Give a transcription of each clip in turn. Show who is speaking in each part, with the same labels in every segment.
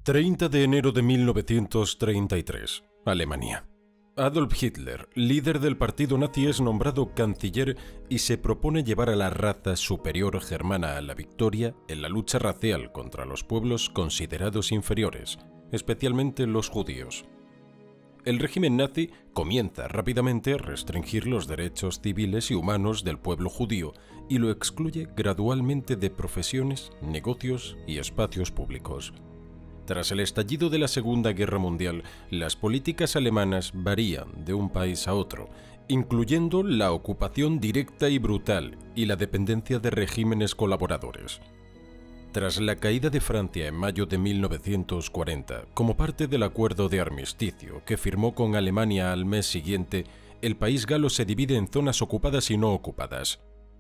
Speaker 1: 30 de enero de 1933, Alemania. Adolf Hitler, líder del partido nazi, es nombrado canciller y se propone llevar a la raza superior germana a la victoria en la lucha racial contra los pueblos considerados inferiores, especialmente los judíos. El régimen nazi comienza rápidamente a restringir los derechos civiles y humanos del pueblo judío y lo excluye gradualmente de profesiones, negocios y espacios públicos. Tras el estallido de la Segunda Guerra Mundial, las políticas alemanas varían de un país a otro, incluyendo la ocupación directa y brutal y la dependencia de regímenes colaboradores. Tras la caída de Francia en mayo de 1940, como parte del acuerdo de armisticio que firmó con Alemania al mes siguiente, el país galo se divide en zonas ocupadas y no ocupadas.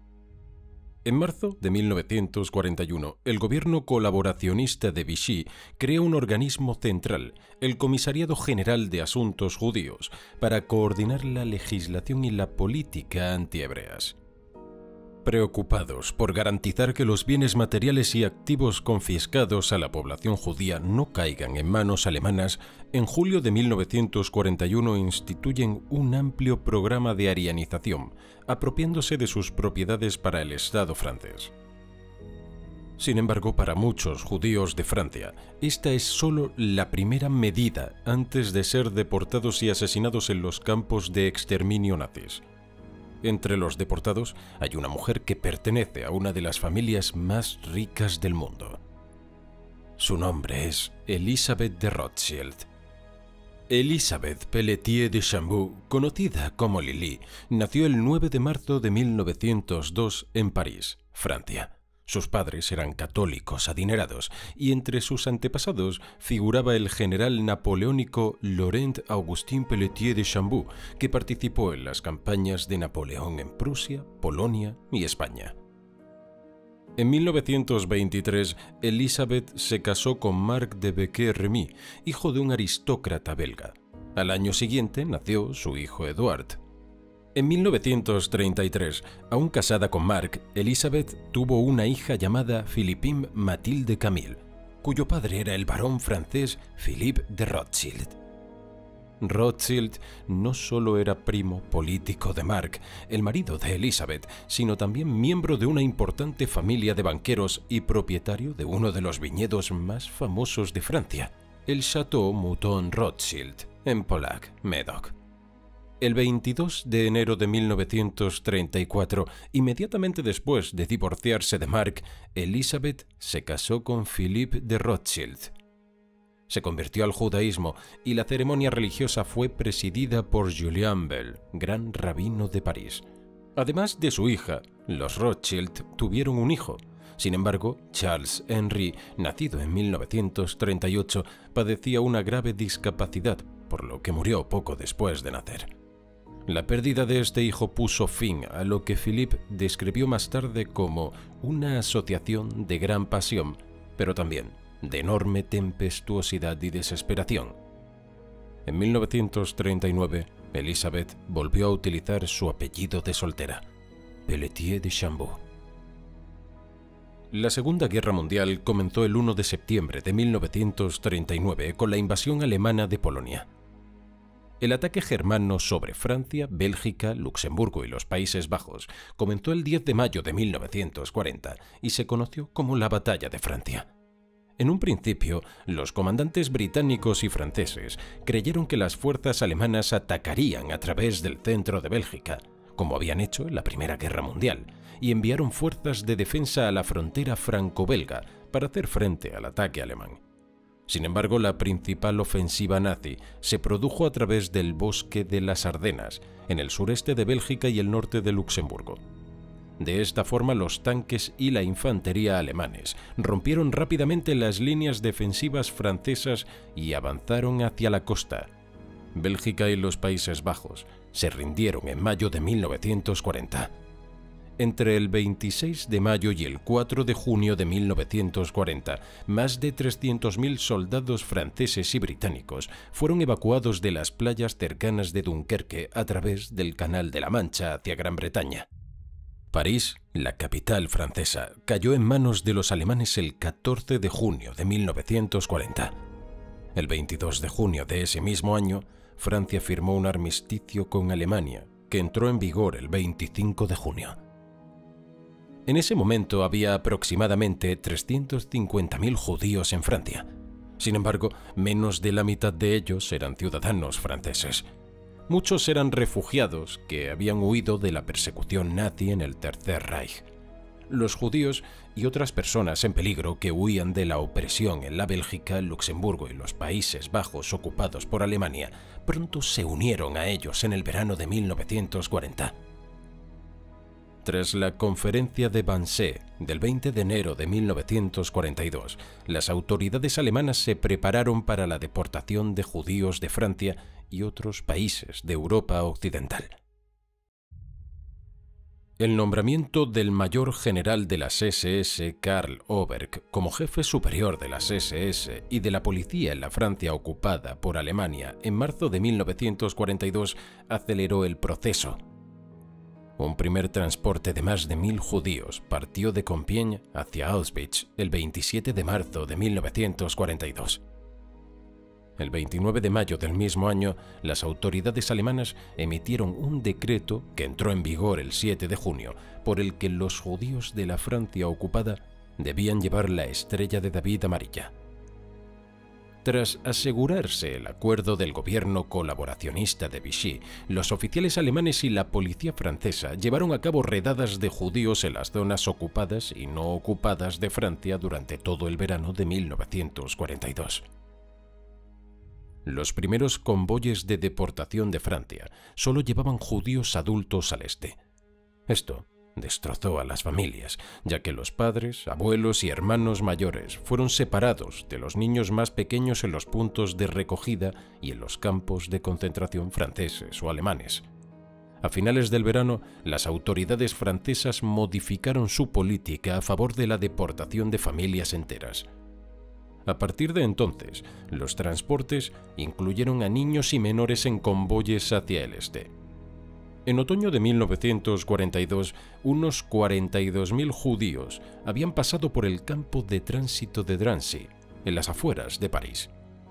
Speaker 1: En marzo de 1941, el gobierno colaboracionista de Vichy crea un organismo central, el Comisariado General de Asuntos Judíos, para coordinar la legislación y la política antihebreas. Preocupados por garantizar que los bienes materiales y activos confiscados a la población judía no caigan en manos alemanas, en julio de 1941 instituyen un amplio programa de arianización, apropiándose de sus propiedades para el Estado francés. Sin embargo, para muchos judíos de Francia, esta es solo la primera medida antes de ser deportados y asesinados en los campos de exterminio nazis. Entre los deportados hay una mujer que pertenece a una de las familias más ricas del mundo. Su nombre es Elisabeth de Rothschild. Elisabeth Pelletier de Chambou, conocida como Lili, nació el 9 de marzo de 1902 en París, Francia. Sus padres eran católicos adinerados y entre sus antepasados figuraba el general napoleónico Laurent Augustin Pelletier de Chambou, que participó en las campañas de Napoleón en Prusia, Polonia y España. En 1923, Elisabeth se casó con Marc de Becquer-Remy, hijo de un aristócrata belga. Al año siguiente nació su hijo Eduard. En 1933, aún casada con Marc, Elisabeth tuvo una hija llamada Philippine Mathilde Camille, cuyo padre era el barón francés Philippe de Rothschild. Rothschild no solo era primo político de Marc, el marido de Elisabeth, sino también miembro de una importante familia de banqueros y propietario de uno de los viñedos más famosos de Francia, el Château Mouton Rothschild, en Polack, Médoc. El 22 de enero de 1934, inmediatamente después de divorciarse de Marc, Elisabeth se casó con Philippe de Rothschild. Se convirtió al judaísmo y la ceremonia religiosa fue presidida por Julian Bell, gran rabino de París. Además de su hija, los Rothschild tuvieron un hijo. Sin embargo, Charles Henry, nacido en 1938, padecía una grave discapacidad, por lo que murió poco después de nacer. La pérdida de este hijo puso fin a lo que Philippe describió más tarde como una asociación de gran pasión, pero también de enorme tempestuosidad y desesperación. En 1939, Elisabeth volvió a utilizar su apellido de soltera, Pelletier de Chambou. La Segunda Guerra Mundial comenzó el 1 de septiembre de 1939 con la invasión alemana de Polonia. El ataque germano sobre Francia, Bélgica, Luxemburgo y los Países Bajos comenzó el 10 de mayo de 1940 y se conoció como la Batalla de Francia. En un principio, los comandantes británicos y franceses creyeron que las fuerzas alemanas atacarían a través del centro de Bélgica, como habían hecho en la Primera Guerra Mundial, y enviaron fuerzas de defensa a la frontera franco-belga para hacer frente al ataque alemán. Sin embargo, la principal ofensiva nazi se produjo a través del bosque de las Ardenas, en el sureste de Bélgica y el norte de Luxemburgo. De esta forma, los tanques y la infantería alemanes rompieron rápidamente las líneas defensivas francesas y avanzaron hacia la costa. Bélgica y los Países Bajos se rindieron en mayo de 1940. Entre el 26 de mayo y el 4 de junio de 1940, más de 300.000 soldados franceses y británicos fueron evacuados de las playas cercanas de Dunkerque a través del Canal de la Mancha hacia Gran Bretaña. París, la capital francesa, cayó en manos de los alemanes el 14 de junio de 1940. El 22 de junio de ese mismo año, Francia firmó un armisticio con Alemania, que entró en vigor el 25 de junio. En ese momento había aproximadamente 350.000 judíos en Francia. Sin embargo, menos de la mitad de ellos eran ciudadanos franceses. Muchos eran refugiados que habían huido de la persecución nazi en el Tercer Reich. Los judíos y otras personas en peligro que huían de la opresión en la Bélgica, Luxemburgo y los Países Bajos ocupados por Alemania pronto se unieron a ellos en el verano de 1940. Tras la conferencia de Wannsee del 20 de enero de 1942, las autoridades alemanas se prepararon para la deportación de judíos de Francia y otros países de Europa Occidental. El nombramiento del mayor general de las SS, Karl Oberg, como jefe superior de las SS y de la policía en la Francia ocupada por Alemania en marzo de 1942 aceleró el proceso. Un primer transporte de más de 1.000 judíos partió de Compiègne hacia Auschwitz el 27 de marzo de 1942. El 29 de mayo del mismo año, las autoridades alemanas emitieron un decreto que entró en vigor el 7 de junio, por el que los judíos de la Francia ocupada debían llevar la estrella de David amarilla. Tras asegurarse el acuerdo del gobierno colaboracionista de Vichy, los oficiales alemanes y la policía francesa llevaron a cabo redadas de judíos en las zonas ocupadas y no ocupadas de Francia durante todo el verano de 1942. Los primeros convoyes de deportación de Francia solo llevaban judíos adultos al este. Esto destrozó a las familias, ya que los padres, abuelos y hermanos mayores fueron separados de los niños más pequeños en los puntos de recogida y en los campos de concentración franceses o alemanes. A finales del verano, las autoridades francesas modificaron su política a favor de la deportación de familias enteras. A partir de entonces, los transportes incluyeron a niños y menores en convoyes hacia el este. En otoño de 1942, unos 42.000 judíos habían pasado por el campo de tránsito de Drancy, en las afueras de París.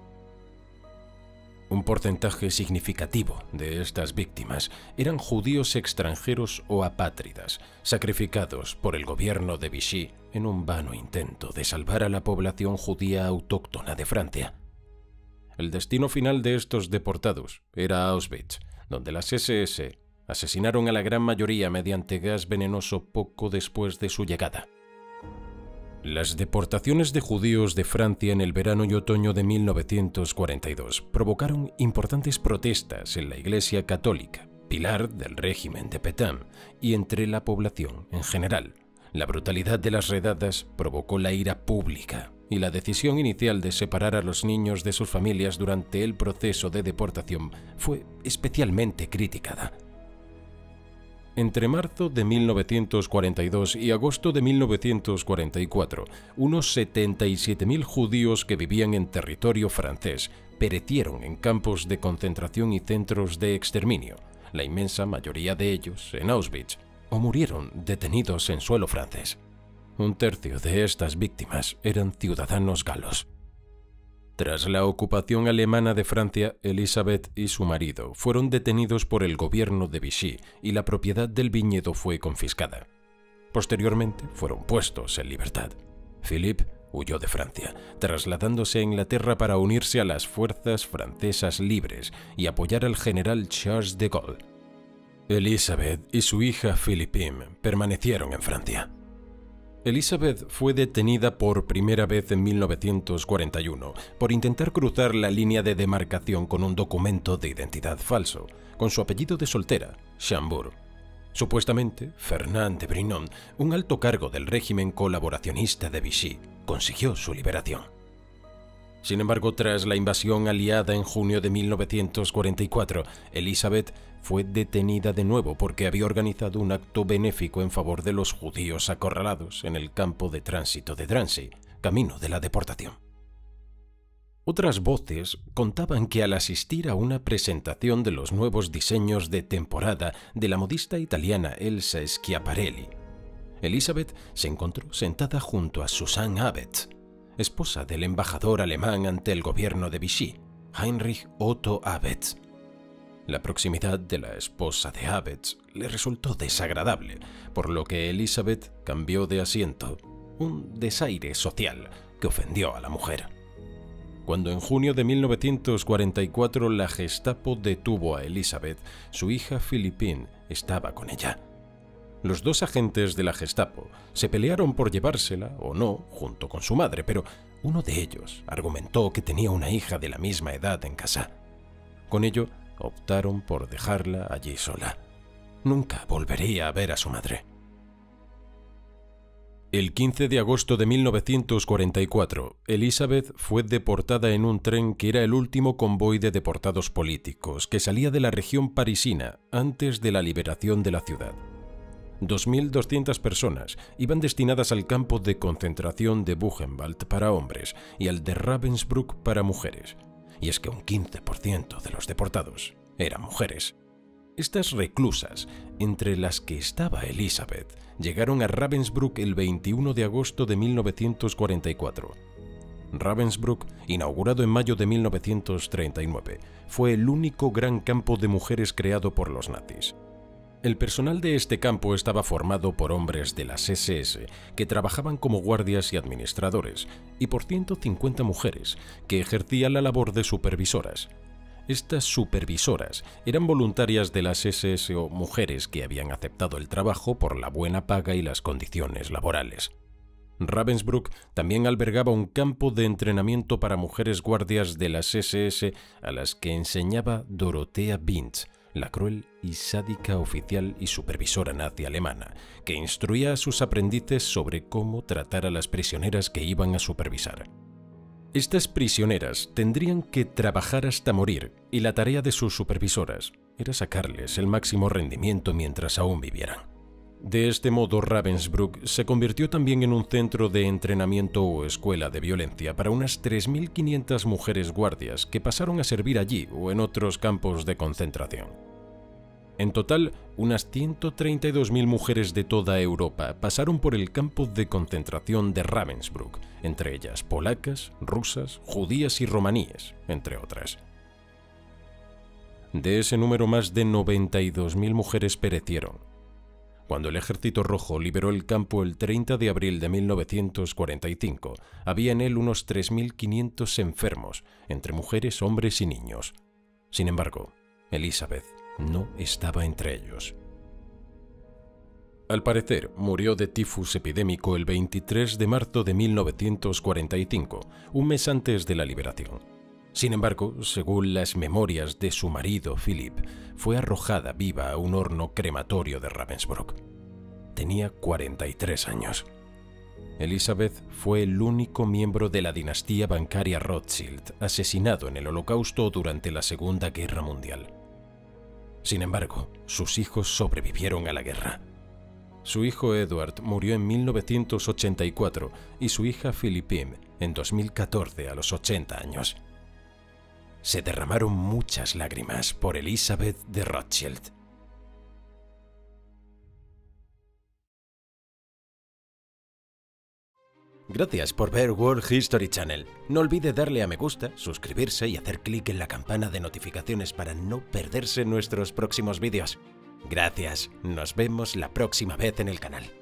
Speaker 1: Un porcentaje significativo de estas víctimas eran judíos extranjeros o apátridas, sacrificados por el gobierno de Vichy en un vano intento de salvar a la población judía autóctona de Francia. El destino final de estos deportados era Auschwitz, donde las SS asesinaron a la gran mayoría mediante gas venenoso poco después de su llegada. Las deportaciones de judíos de Francia en el verano y otoño de 1942 provocaron importantes protestas en la Iglesia Católica, pilar del régimen de Pétain, y entre la población en general. La brutalidad de las redadas provocó la ira pública, y la decisión inicial de separar a los niños de sus familias durante el proceso de deportación fue especialmente criticada. Entre marzo de 1942 y agosto de 1944, unos 77.000 judíos que vivían en territorio francés perecieron en campos de concentración y centros de exterminio, la inmensa mayoría de ellos en Auschwitz, o murieron detenidos en suelo francés. Un tercio de estas víctimas eran ciudadanos galos. Tras la ocupación alemana de Francia, Elisabeth y su marido fueron detenidos por el gobierno de Vichy y la propiedad del viñedo fue confiscada. Posteriormente fueron puestos en libertad. Philippe huyó de Francia, trasladándose a Inglaterra para unirse a las fuerzas francesas libres y apoyar al general Charles de Gaulle. Elisabeth y su hija Philippine permanecieron en Francia. Elisabeth fue detenida por primera vez en 1941 por intentar cruzar la línea de demarcación con un documento de identidad falso, con su apellido de soltera, Chambour. Supuestamente, Fernand de Brinon, un alto cargo del régimen colaboracionista de Vichy, consiguió su liberación. Sin embargo, tras la invasión aliada en junio de 1944, Elisabeth fue detenida de nuevo porque había organizado un acto benéfico en favor de los judíos acorralados en el campo de tránsito de Drancy, camino de la deportación. Otras voces contaban que al asistir a una presentación de los nuevos diseños de temporada de la modista italiana Elsa Schiaparelli, Elisabeth se encontró sentada junto a Susanne Abetz. esposa del embajador alemán ante el gobierno de Vichy, Heinrich Otto Abetz. La proximidad de la esposa de Abetz le resultó desagradable, por lo que Elisabeth cambió de asiento, un desaire social que ofendió a la mujer. Cuando en junio de 1944 la Gestapo detuvo a Elisabeth, su hija Philippine estaba con ella. Los dos agentes de la Gestapo se pelearon por llevársela o no junto con su madre, pero uno de ellos argumentó que tenía una hija de la misma edad en casa. Con ello, optaron por dejarla allí sola. Nunca volvería a ver a su madre. El 15 de agosto de 1944, Elisabeth fue deportada en un tren que era el último convoy de deportados políticos que salía de la región parisina antes de la liberación de la ciudad. 2.200 personas iban destinadas al campo de concentración de Buchenwald para hombres y al de Ravensbrück para mujeres. Y es que un 15% de los deportados eran mujeres. Estas reclusas, entre las que estaba Elisabeth, llegaron a Ravensbrück el 21 de agosto de 1944. Ravensbrück, inaugurado en mayo de 1939, fue el único gran campo de mujeres creado por los nazis. El personal de este campo estaba formado por hombres de las SS que trabajaban como guardias y administradores, y por 150 mujeres que ejercían la labor de supervisoras. Estas supervisoras eran voluntarias de las SS o mujeres que habían aceptado el trabajo por la buena paga y las condiciones laborales. Ravensbrück también albergaba un campo de entrenamiento para mujeres guardias de las SS a las que enseñaba Dorothea Binz, la cruel y sádica oficial y supervisora nazi alemana, que instruía a sus aprendices sobre cómo tratar a las prisioneras que iban a supervisar. Estas prisioneras tendrían que trabajar hasta morir, y la tarea de sus supervisoras era sacarles el máximo rendimiento mientras aún vivieran. De este modo, Ravensbrück se convirtió también en un centro de entrenamiento o escuela de violencia para unas 3.500 mujeres guardias que pasaron a servir allí o en otros campos de concentración. En total, unas 132.000 mujeres de toda Europa pasaron por el campo de concentración de Ravensbrück, entre ellas polacas, rusas, judías y romaníes, entre otras. De ese número, más de 92.000 mujeres perecieron. Cuando el Ejército Rojo liberó el campo el 30 de abril de 1945, había en él unos 3.500 enfermos, entre mujeres, hombres y niños. Sin embargo, Elisabeth no estaba entre ellos. Al parecer, murió de tifus epidémico el 23 de marzo de 1945, un mes antes de la liberación. Sin embargo, según las memorias de su marido, Philipp, fue arrojada viva a un horno crematorio de Ravensbrück. Tenía 43 años. Elisabeth fue el único miembro de la dinastía bancaria Rothschild asesinado en el Holocausto durante la Segunda Guerra Mundial. Sin embargo, sus hijos sobrevivieron a la guerra. Su hijo Edward murió en 1984 y su hija Philippine en 2014 a los 80 años. Se derramaron muchas lágrimas por Elisabeth de Rothschild. Gracias por ver World History Channel. No olvide darle a me gusta, suscribirse y hacer clic en la campana de notificaciones para no perderse nuestros próximos vídeos. Gracias, nos vemos la próxima vez en el canal.